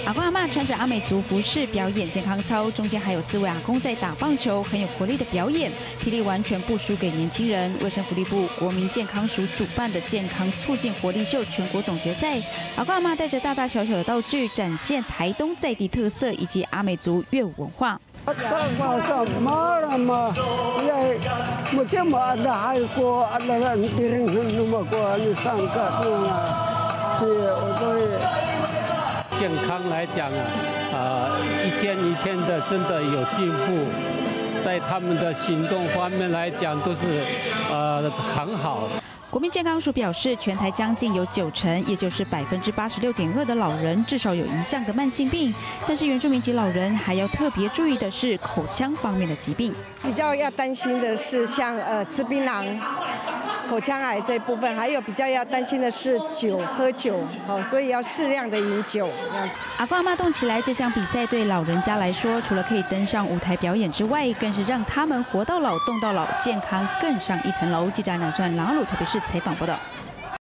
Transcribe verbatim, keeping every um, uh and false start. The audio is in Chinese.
阿公阿嬷穿着阿美族服饰表演健康操，中间还有四位阿公在打棒球，很有活力的表演，体力完全不输给年轻人。卫生福利部国民健康署主办的健康促进活力秀全国总决赛，阿公阿嬷带着大大小小的道具，展现台东在地特色以及阿美族乐舞文化。 健康来讲啊，呃，一天一天的真的有进步，在他们的行动方面来讲都是呃很好。 国民健康署表示，全台将近有九成，也就是百分之八十六点二的老人至少有一项的慢性病。但是原住民及老人还要特别注意的是口腔方面的疾病。 比较要担心的是像呃吃槟榔、口腔癌这部分，还有比较要担心的是酒喝酒哦，所以要适量的饮酒这样子。 阿公阿嬷动起来这项比赛对老人家来说，除了可以登上舞台表演之外，更是让他们活到老、动到老，健康更上一层楼。记者梁算郎鲁特别是采访报道。